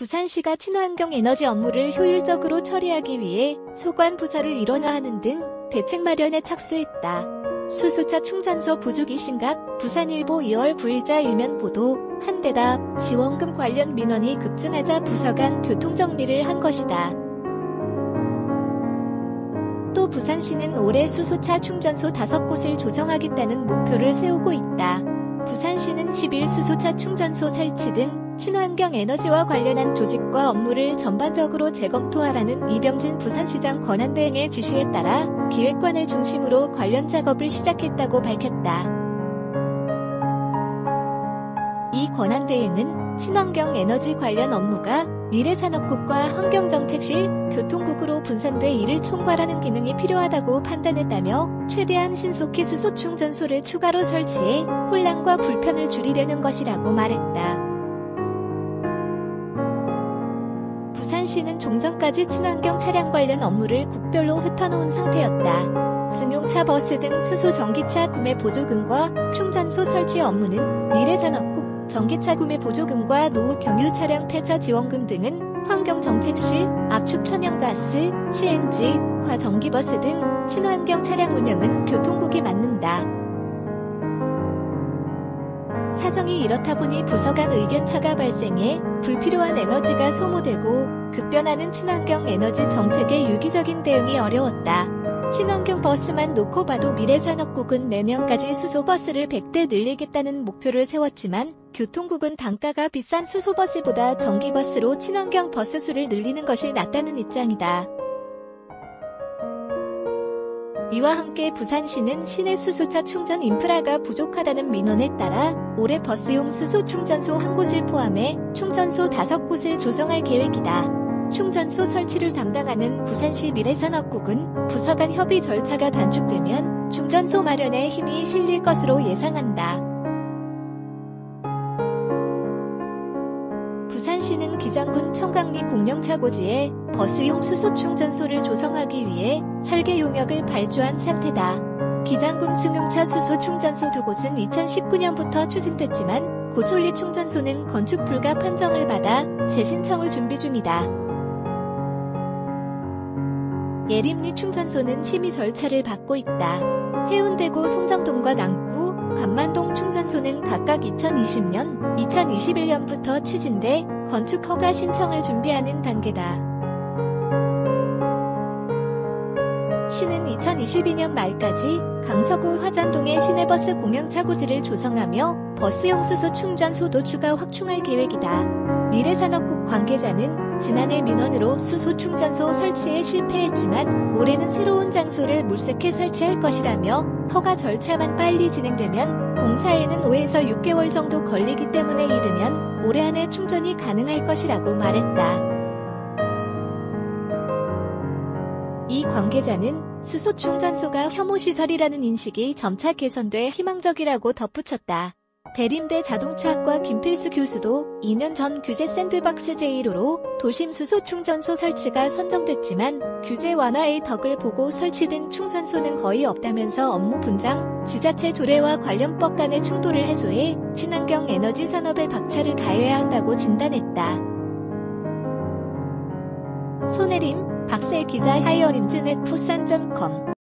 부산시가 친환경 에너지 업무를 효율적으로 처리하기 위해 소관 부서를 일원화하는 등 대책 마련에 착수했다. 수소차 충전소 부족이 심각, 부산일보 2월 9일자 일면 보도. 한대답, 지원금 관련 민원이 급증하자 부서 간 교통정리를 한 것이다. 또 부산시는 올해 수소차 충전소 5곳을 조성하겠다는 목표를 세우고 있다. 부산시는 10일 수소차 충전소 설치 등 친환경 에너지와 관련한 조직과 업무를 전반적으로 재검토하라는 이병진 부산시장 권한대행의 지시에 따라 기획관을 중심으로 관련 작업을 시작했다고 밝혔다. 이 권한대행은 친환경 에너지 관련 업무가 미래산업국과 환경정책실, 교통국으로 분산돼 이를 총괄하는 기능이 필요하다고 판단했다며 최대한 신속히 수소충전소를 추가로 설치해 혼란과 불편을 줄이려는 것이라고 말했다. 부산시는 종전까지 친환경 차량 관련 업무를 국별로 흩어놓은 상태였다. 승용차 버스 등 수소 전기차 구매 보조금과 충전소 설치 업무는 미래산업국, 전기차 구매 보조금과 노후 경유 차량 폐차 지원금 등은 환경정책실, 압축 천연가스, CNG, 과전기버스 등 친환경 차량 운영은 교통국이 맡는다. 사정이 이렇다 보니 부서 간 의견차가 발생해 불필요한 에너지가 소모되고 급변하는 친환경 에너지 정책의 유기적인 대응이 어려웠다. 친환경 버스만 놓고 봐도 미래산업국은 내년까지 수소버스를 100대 늘리겠다는 목표를 세웠지만 교통국은 단가가 비싼 수소버스보다 전기버스로 친환경 버스 수를 늘리는 것이 낫다는 입장이다. 이와 함께 부산시는 시내 수소차 충전 인프라가 부족하다는 민원에 따라 올해 버스용 수소 충전소 1곳을 포함해 충전소 5곳을 조성할 계획이다. 충전소 설치를 담당하는 부산시 미래산업국은 부서 간 협의 절차가 단축되면 충전소 마련에 힘이 실릴 것으로 예상한다. 부산시는 기장군 청강리 공영차고지에 버스용 수소 충전소를 조성하기 위해 설계 용역을 발주한 상태다. 기장군 승용차 수소 충전소 2곳은 2019년부터 추진됐지만 고촌리 충전소는 건축 불가 판정을 받아 재신청을 준비 중이다. 예림리 충전소는 심의 절차를 받고 있다. 해운대구 송정동과 남구, 관만동 충전소는 각각 2020년, 2021년부터 추진돼 건축 허가 신청을 준비하는 단계다. 시는 2022년 말까지 강서구 화잔동의 시내버스 공영차고지를 조성하며 버스용 수소 충전소도 추가 확충할 계획이다. 미래산업국 관계자는 지난해 민원으로 수소 충전소 설치에 실패했지만 올해는 새로운 장소를 물색해 설치할 것이라며 허가 절차만 빨리 진행되면 공사에는 5에서 6개월 정도 걸리기 때문에 이르면 올해 안에 충전이 가능할 것이라고 말했다. 이 관계자는 수소 충전소가 혐오시설이라는 인식이 점차 개선돼 희망적이라고 덧붙였다. 대림대 자동차학과 김필수 교수도 2년 전 규제 샌드박스 제1호로 도심 수소 충전소 설치가 선정됐지만 규제 완화의 덕을 보고 설치된 충전소는 거의 없다면서 업무 분장, 지자체 조례와 관련법 간의 충돌을 해소해 친환경 에너지 산업에 박차를 가해야 한다고 진단했다. 손혜림, 박세 기자 하이어림즈 넷 부산.com